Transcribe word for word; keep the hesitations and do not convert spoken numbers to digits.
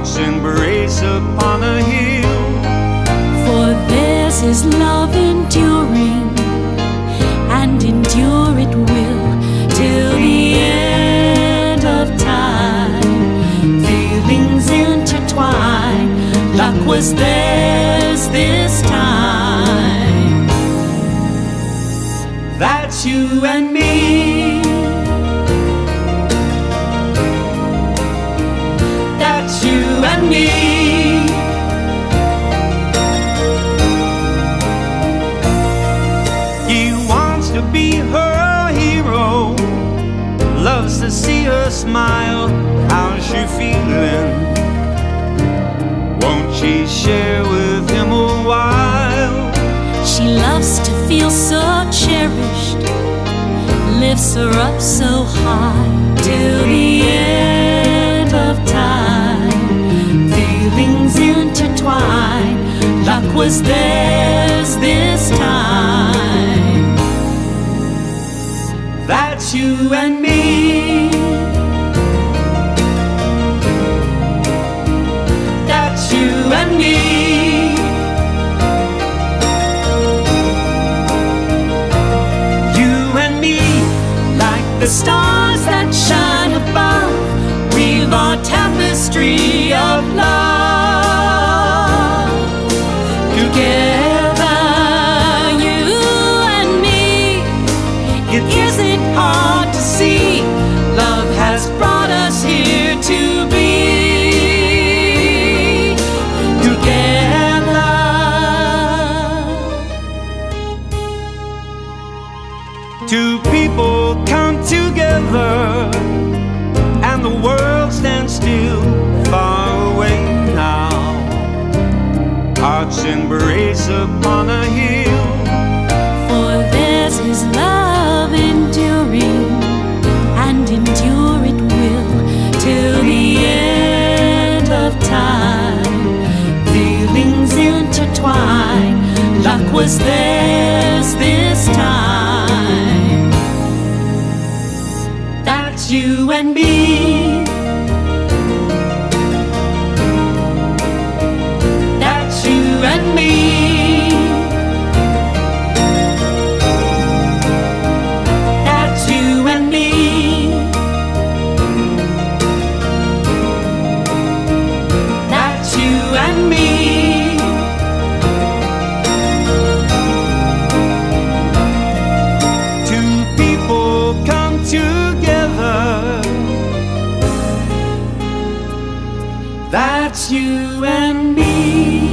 hearts embrace upon a hill. For theirs is love enduring, and endure it will till the end of time. Feelings intertwine, luck was theirs this time. That's you and me. That's you and me. He wants to be her hero, loves to see her smile. How's she feeling? Won't she share with him a while? She loves to feel so cherished, lifts her up so high till the end of time. Feelings intertwine, luck was theirs this time. That's you and me. That's you and me. The stars that shine above weave our tapestry of love. Together, you and me, it isn't hard to see. Love has brought us here to be together. Two people come together, and the world stands still, far away now. Hearts embrace upon a hill. For theirs is love enduring, and endure it will till the end of time. Feelings intertwine, luck was theirs this time. That's you and me. That's you and me. That's you and me. That's you and me. Two people come together. That's you and me.